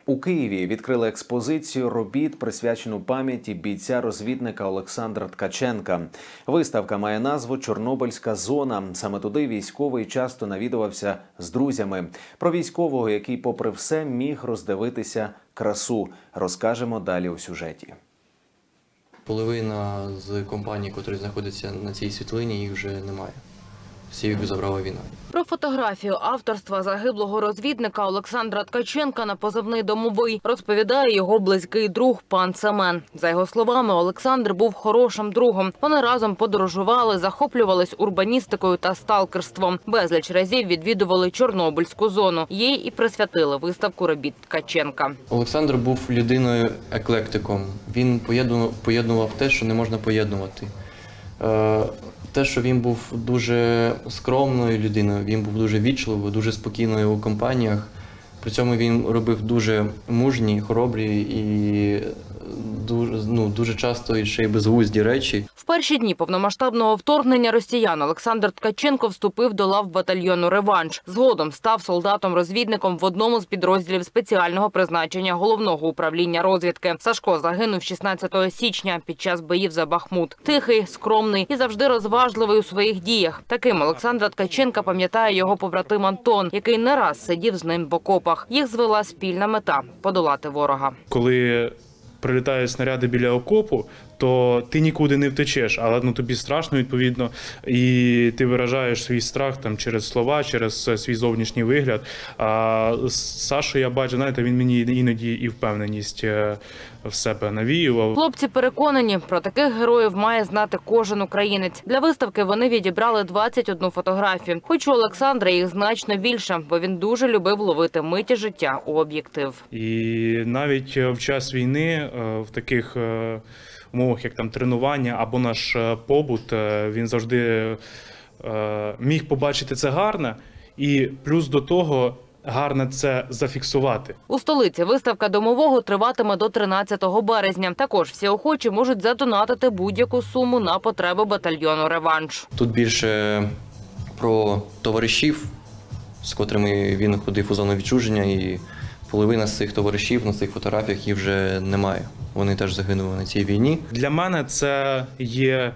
У Києві відкрили експозицію робіт, присвячену пам'яті бійця-розвідника Олександра Ткаченка. Виставка має назву «Чорнобильська зона». Саме туди військовий часто навідувався з друзями. Про військового, який попри все міг роздивитися красу, розкажемо далі у сюжеті. Половина з компаній, які знаходяться на цій світлині, їх вже немає. Всі їх забрала війна. Про фотографію авторства загиблого розвідника Олександра Ткаченка на позивний «Домовий» розповідає його близький друг пан Семен. За його словами, Олександр був хорошим другом. Вони разом подорожували, захоплювались урбаністикою та сталкерством. Безліч разів відвідували Чорнобильську зону. Їй і присвятили виставку робіт Ткаченка. Олександр був людиною-еклектиком. Він поєднував те, що не можна поєднувати. Те, що він був дуже скромною людиною, він був дуже вічливий, дуже спокійною у компаніях. При цьому він робив дуже мужні, хоробрі і дуже часто ще й безглузді речі. В перші дні повномасштабного вторгнення росіян Олександр Ткаченко вступив до лав батальйону «Реванш». Згодом став солдатом-розвідником в одному з підрозділів спеціального призначення Головного управління розвідки. Сашко загинув 16 січня під час боїв за Бахмут. Тихий, скромний і завжди розважливий у своїх діях. Таким Олександра Ткаченка пам'ятає його побратим Антон, який не раз сидів з ним в окопах. Їх звела спільна мета – подолати ворога. Коли прилітають снаряди біля окопу, то ти нікуди не втечеш, але тобі страшно, відповідно, і ти виражаєш свій страх через слова, через свій зовнішній вигляд. А Сашу я бачу, знаєте, він мені іноді і впевненість в себе навіював. Хлопці переконані, про таких героїв має знати кожен українець. Для виставки вони відібрали 21 фотографію. Хоч у Олександра їх значно більше, бо він дуже любив ловити миті життя у об'єктив. І навіть в час війни в таких умовах, як тренування або наш побут, він завжди міг побачити це гарне, і плюс до того гарне це зафіксувати. У столиці виставка «Домового» триватиме до 13 березня. Також всі охочі можуть задонатити будь-яку суму на потреби батальйону «Реванш». Тут більше про товаришів, з котрими він ходив у зону відчуження, і половина з цих товаришів на цих фотографіях їх вже немає. Вони теж загинули на цій війні. Для мене це є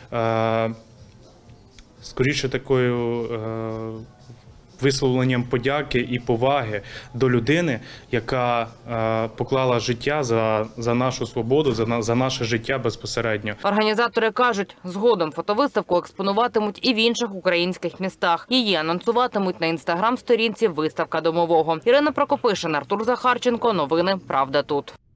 скоріше такою висловленням подяки і поваги до людини, яка поклала життя за нашу свободу, за наше життя безпосередньо. Організатори кажуть, згодом фотовиставку експонуватимуть і в інших українських містах. Її анонсуватимуть на інстаграм-сторінці «Виставка Домового». Ірина Прокопишин, Артур Захарченко. Новини «Правда тут».